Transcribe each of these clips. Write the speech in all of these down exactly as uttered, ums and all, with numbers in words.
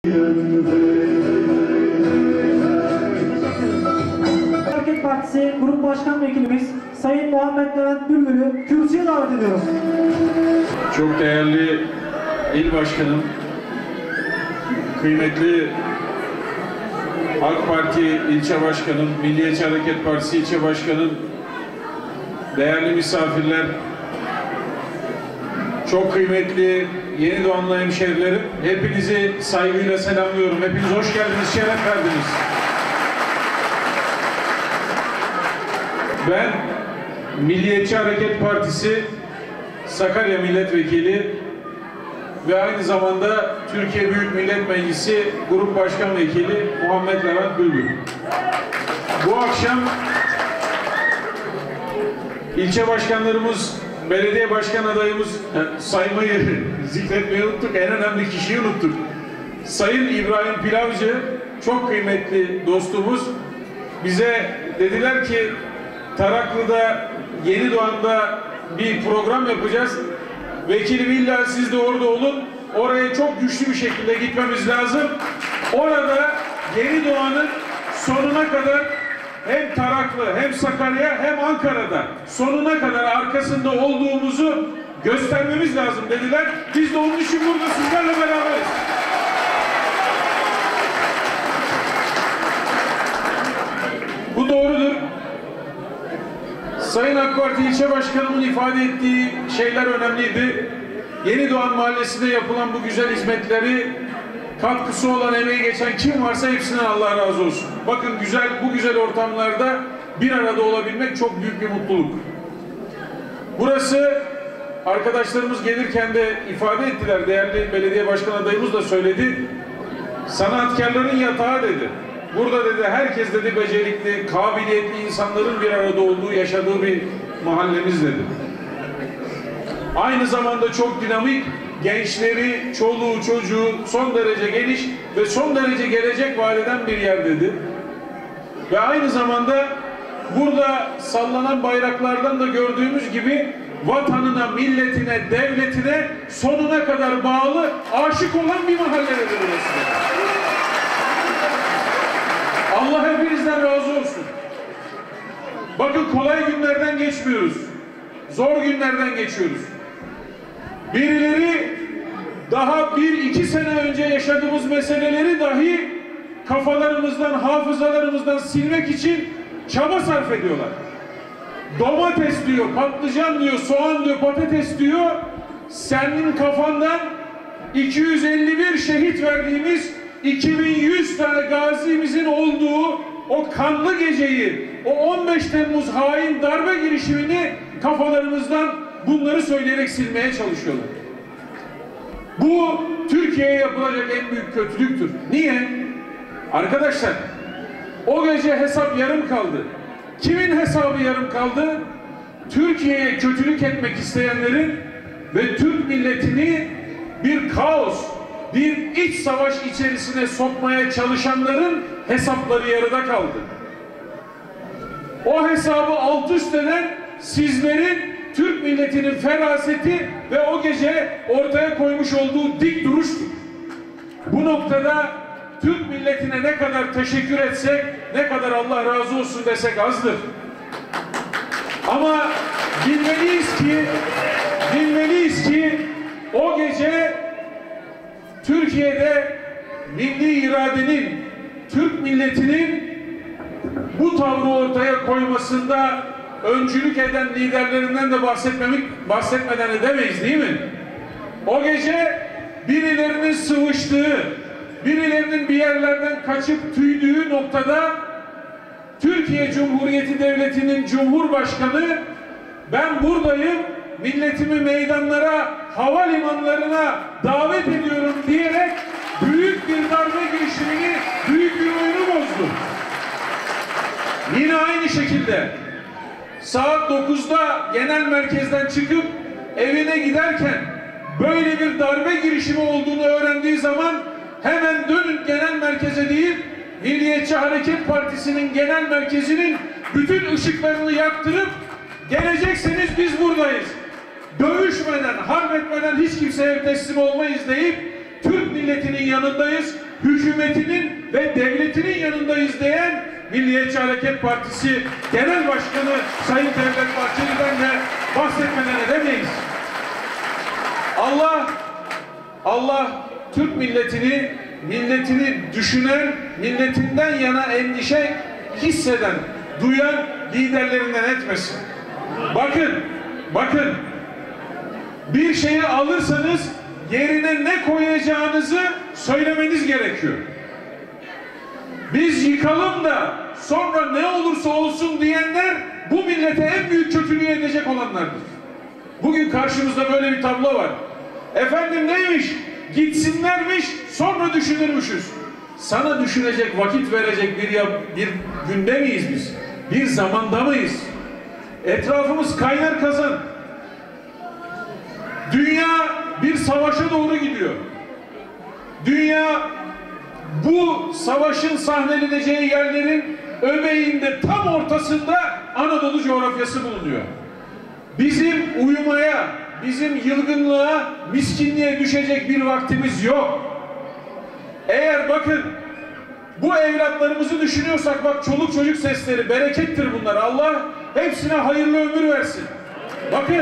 Hareket Partisi Grup Başkan Vekilimiz Sayın Muhammed Levent Bülbül'ü kürsüye davet ediyoruz. Çok değerli İl Başkanım, kıymetli AK Parti İlçe Başkanım, Milliyetçi Hareket Partisi İlçe Başkanım, değerli misafirler, çok kıymetli yeni doğanlı hemşehrilerim, hepinizi saygıyla selamlıyorum. Hepiniz hoş geldiniz, şeref verdiniz. Ben Milliyetçi Hareket Partisi Sakarya Milletvekili ve aynı zamanda Türkiye Büyük Millet Meclisi Grup Başkan Vekili Muhammed Levent Bülbül. Bu akşam ilçe başkanlarımız, belediye başkan adayımız, saymayı zikretmeyi unuttuk, en önemli kişiyi unuttuk. Sayın İbrahim Pilavcı, çok kıymetli dostumuz, bize dediler ki Taraklı'da, Yenidoğan'da bir program yapacağız. Vekilim illa siz de orada olun. Oraya çok güçlü bir şekilde gitmemiz lazım. Orada Yenidoğan'ın sonuna kadar hem Taraklı, hem Sakarya, hem Ankara'da sonuna kadar arkasında olduğumuzu göstermemiz lazım dediler. Biz de onun için burada sizlerle beraberiz. Bu doğrudur. Sayın AK Parti İlçe Başkanımın ifade ettiği şeyler önemliydi. Yenidoğan Mahallesi'nde yapılan bu güzel hizmetleri katkısı olan, emeği geçen kim varsa hepsinden Allah razı olsun. Bakın güzel, bu güzel ortamlarda bir arada olabilmek çok büyük bir mutluluk. Burası arkadaşlarımız gelirken de ifade ettiler, değerli belediye başkan adayımız da söyledi. Sanatkarların yatağı dedi. Burada dedi herkes dedi becerikli, kabiliyetli insanların bir arada olduğu, yaşadığı bir mahallemiz dedi. Aynı zamanda çok dinamik, gençleri, çoluğu, çocuğu son derece geniş ve son derece gelecek vaat eden bir yer dedi. Ve aynı zamanda burada sallanan bayraklardan da gördüğümüz gibi vatanına, milletine, devletine sonuna kadar bağlı, aşık olan bir mahalledir burası. Allah hepinizden razı olsun. Bakın kolay günlerden geçmiyoruz. Zor günlerden geçiyoruz. Birileri daha bir iki sene önce yaşadığımız meseleleri dahi kafalarımızdan, hafızalarımızdan silmek için çaba sarf ediyorlar. Domates diyor, patlıcan diyor, soğan diyor, patates diyor. Senin kafandan iki yüz elli bir şehit verdiğimiz iki bin yüz tane gazimizin olduğu o kanlı geceyi, o on beş Temmuz hain darbe girişimini kafalarımızdan bunları söyleyerek silmeye çalışıyorlar. Bu Türkiye'ye yapılacak en büyük kötülüktür. Niye? Arkadaşlar, o gece hesap yarım kaldı. Kimin hesabı yarım kaldı? Türkiye'ye kötülük etmek isteyenlerin ve Türk milletini bir kaos, bir iç savaş içerisine sokmaya çalışanların hesapları yarıda kaldı. O hesabı alt üst eden sizlerin, Türk milletinin feraseti ve o gece ortaya koymuş olduğu dik duruştur. Bu noktada Türk milletine ne kadar teşekkür etsek, ne kadar Allah razı olsun desek azdır. Ama bilmeliyiz ki, bilmeliyiz ki o gece Türkiye'de milli iradenin, Türk milletinin bu tavrı ortaya koymasında öncülük eden liderlerinden de bahsetmemek, bahsetmeden edemeyiz değil mi? O gece birilerinin sıvıştığı, birilerinin bir yerlerden kaçıp tüydüğü noktada Türkiye Cumhuriyeti Devleti'nin Cumhurbaşkanı ben buradayım, milletimi meydanlara, havalimanlarına davet ediyorum diyerek büyük bir darbe girişimini, büyük bir oyunu bozdu. Yine aynı şekilde saat dokuzda genel merkezden çıkıp evine giderken böyle bir darbe girişimi olduğunu öğrendiği zaman hemen dönün genel merkeze deyip Milliyetçi Hareket Partisi'nin genel merkezinin bütün ışıklarını yaktırıp gelecekseniz biz buradayız. Dövüşmeden, harp etmeden hiç kimseye teslim olmayız deyip Türk milletinin yanındayız. hükümetinin ve devletinin yanındayız diyen Milliyetçi Hareket Partisi Genel Başkanı Sayın Devlet Bahçeli'den de bahsetmeden edemeyiz. Allah, Allah Türk milletini, milletini düşünen, milletinden yana endişe hisseden, duyan liderlerinden etmesin. Bakın, bakın, bir şeyi alırsanız yerine ne koyacağınızı söylemeniz gerekiyor. Biz yıkalım da sonra ne olursa olsun diyenler bu millete en büyük kötülüğü edecek olanlardır. Bugün karşımızda böyle bir tablo var. Efendim neymiş? Gitsinlermiş, sonra düşünürmüşüz. Sana düşünecek, vakit verecek bir, bir günde miyiz biz? Bir zamanda mıyız? Etrafımız kaynar kazan. Dünya bir savaşa doğru gidiyor. Dünya bu savaşın sahneleneceği yerlerin öbeğinde, tam ortasında Anadolu coğrafyası bulunuyor. Bizim uyumaya, bizim yılgınlığa, miskinliğe düşecek bir vaktimiz yok. Eğer bakın bu evlatlarımızı düşünüyorsak, bak çoluk çocuk sesleri berekettir bunlar. Allah hepsine hayırlı ömür versin. Bakın,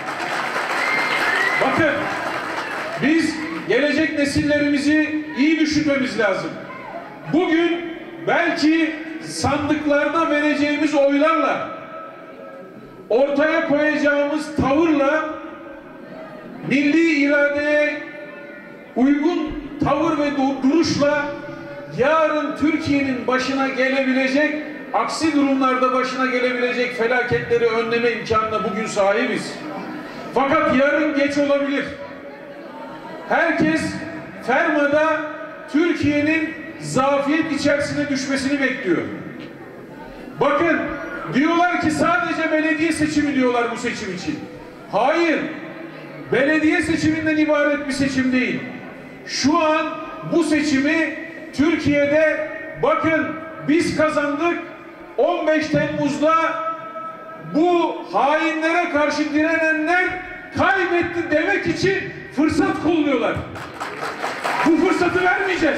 bakın biz gelecek nesillerimizi iyi düşünmemiz lazım. Bugün belki sandıklarda vereceğimiz oylarla, ortaya koyacağımız tavırla, milli iradeye uygun tavır ve duruşla yarın Türkiye'nin başına gelebilecek, aksi durumlarda başına gelebilecek felaketleri önleme imkanına bugün sahibiz. Fakat yarın geç olabilir. Herkes fermada Türkiye'nin zafiyet içerisine düşmesini bekliyor. Bakın, diyorlar ki sadece belediye seçimi diyorlar bu seçim için. Hayır, belediye seçiminden ibaret bir seçim değil. Şu an bu seçimi Türkiye'de, bakın biz kazandık, on beş Temmuz'da bu hainlere karşı direnenler kaybetti demek için fırsat kolluyorlar. Bu fırsatı vermeyeceğiz.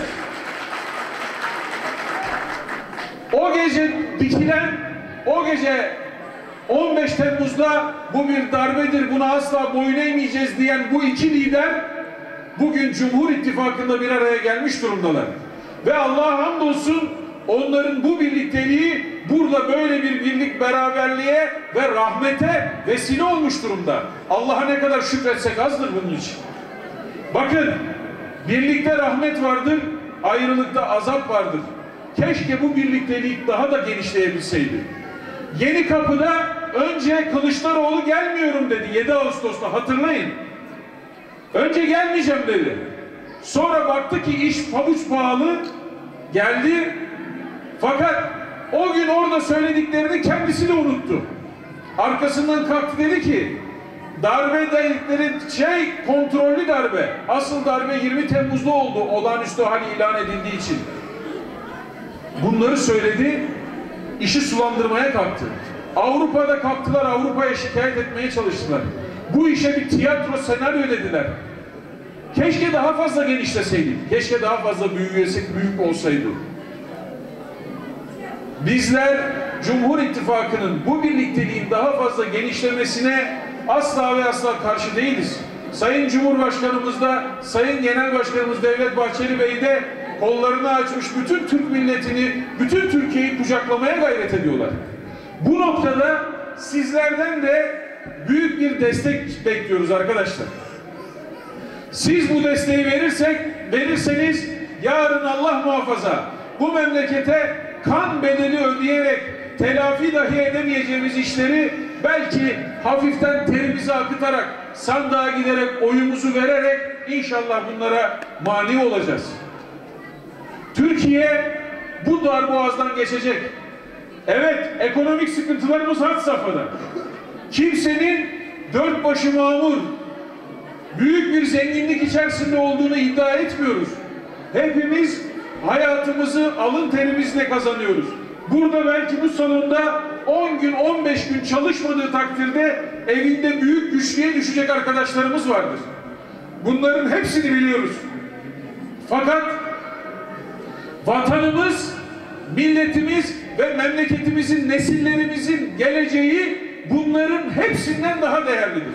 O gece dikilen, o gece on beş Temmuz'da bu bir darbedir, buna asla boyun eğmeyeceğiz diyen bu iki lider bugün Cumhur İttifakı'nda bir araya gelmiş durumdalar. Ve Allah'a hamdolsun onların bu birlikteliği burada böyle bir birlik, beraberliğe ve rahmete vesile olmuş durumda. Allah'a ne kadar şükretsek azdır bunun için. Bakın, birlikte rahmet vardır, ayrılıkta azap vardır. Keşke bu birliktelik daha da genişleyebilseydi. Yeni Kapı'da önce Kılıçdaroğlu gelmiyorum dedi yedi Ağustos'ta, hatırlayın. Önce gelmeyeceğim dedi. Sonra baktı ki iş pabuç pahalı, geldi. Fakat o gün orada söylediklerini kendisi de unuttu. Arkasından kalktı, dedi ki darbe dedikleri şey kontrollü darbe. Asıl darbe yirmi Temmuz'da oldu, olağanüstü hal ilan edildiği için. Bunları söyledi, işi sulandırmaya kalktı. Avrupa'da kalktılar, Avrupa'ya şikayet etmeye çalıştılar. Bu işe bir tiyatro, senaryo dediler. Keşke daha fazla genişleseydik. Keşke daha fazla büyüyesek, büyük olsaydı. Bizler Cumhur İttifakı'nın bu birlikteliğin daha fazla genişlemesine asla ve asla karşı değiliz. Sayın Cumhurbaşkanımız da, Sayın Genel Başkanımız Devlet Bahçeli Bey de kollarını açmış, bütün Türk milletini, bütün Türkiye'yi kucaklamaya gayret ediyorlar. Bu noktada sizlerden de büyük bir destek bekliyoruz arkadaşlar. Siz bu desteği verirsek, verirseniz yarın Allah muhafaza bu memlekete kan bedeli ödeyerek telafi dahi edemeyeceğimiz işleri belki hafiften terimizi akıtarak, sandığa giderek, oyumuzu vererek inşallah bunlara mani olacağız. Türkiye bu darboğazdan geçecek. Evet, ekonomik sıkıntılarımız had safhada. Kimsenin dört başı mamur, büyük bir zenginlik içerisinde olduğunu iddia etmiyoruz. Hepimiz hayatımızı alın terimizle kazanıyoruz. Burada belki bu salonda on gün, on beş gün çalışmadığı takdirde evinde büyük güçlüğe düşecek arkadaşlarımız vardır. Bunların hepsini biliyoruz. Fakat Vatanımız, milletimiz ve memleketimizin, nesillerimizin geleceği bunların hepsinden daha değerlidir.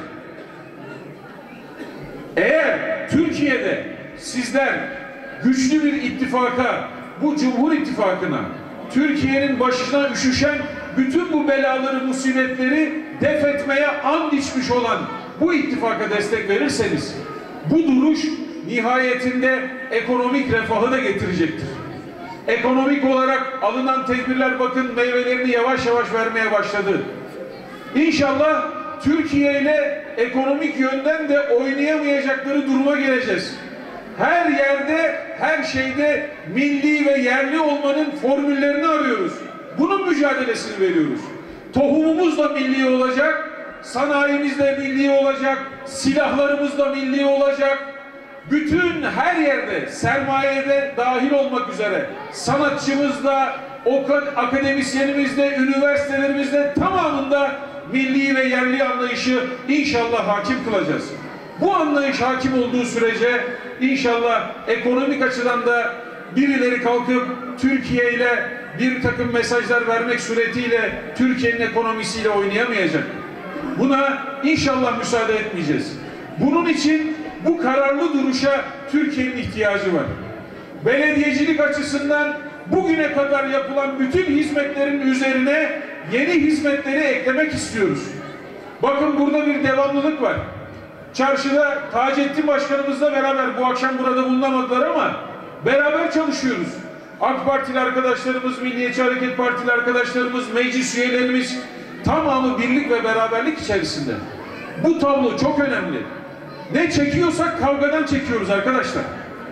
Eğer Türkiye'de sizler güçlü bir ittifaka, bu Cumhur İttifakı'na, Türkiye'nin başına üşüşen bütün bu belaları, musibetleri def etmeye and içmiş olan bu ittifaka destek verirseniz, bu duruş nihayetinde ekonomik refahı da getirecektir. Ekonomik olarak alınan tedbirler bakın meyvelerini yavaş yavaş vermeye başladı. İnşallah Türkiye ile ekonomik yönden de oynayamayacakları duruma geleceğiz. Her yerde, her şeyde milli ve yerli olmanın formüllerini arıyoruz. Bunun mücadelesini veriyoruz. Tohumumuz da milli olacak, sanayimiz de milli olacak, silahlarımız da milli olacak. Bütün her yerde, sermayede dahil olmak üzere sanatçımız da, akademisyenimiz de, üniversitelerimiz de tamamında milli ve yerli anlayışı inşallah hakim kılacağız. Bu anlayış hakim olduğu sürece inşallah ekonomik açıdan da birileri kalkıp Türkiye ile bir takım mesajlar vermek suretiyle Türkiye'nin ekonomisiyle oynayamayacak. Buna inşallah müsaade etmeyeceğiz. Bunun için bu kararlı duruşa Türkiye'nin ihtiyacı var. Belediyecilik açısından bugüne kadar yapılan bütün hizmetlerin üzerine yeni hizmetleri eklemek istiyoruz. Bakın burada bir devamlılık var. Çarşıda Taceddin Başkanımızla beraber bu akşam burada bulunamadılar ama beraber çalışıyoruz. AK Partili arkadaşlarımız, Milliyetçi Hareket Partili arkadaşlarımız, meclis üyelerimiz tamamı birlik ve beraberlik içerisinde. Bu tablo çok önemli. Ne çekiyorsak kavgadan çekiyoruz arkadaşlar.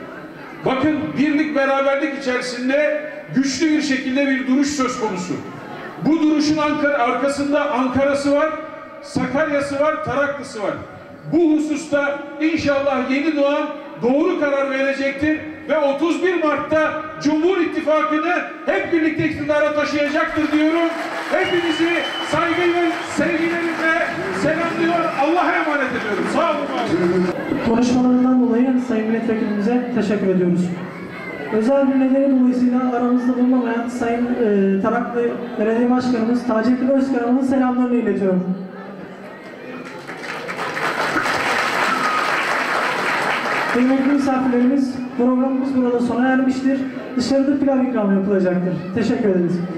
Bakın birlik beraberlik içerisinde güçlü bir şekilde bir duruş söz konusu. Bu duruşun Ankara, arkasında Ankara'sı var, Sakarya'sı var, Taraklısı var. Bu hususta inşallah yeni doğan doğru karar verecektir ve otuz bir Mart'ta Cumhur İttifakı'nı hep birlikte iktidara taşıyacaktır diyorum. Hepinizi saygıyla, sevgilerimle selamlıyor. Allah'a emanet ediyorum. Sağ olun. Konuşmalarından dolayı Sayın Milletvekilimize teşekkür ediyoruz. Özel bir nedeni dolayısıyla aramızda bulunamayan Sayın e, Taraklı Belediye Başkanımız Taceddin Özkan'ın selamlarını iletiyorum. Kıymetli misafirlerimiz, programımız burada sona ermiştir. Dışarıda pilav ikramı yapılacaktır. Teşekkür ederiz.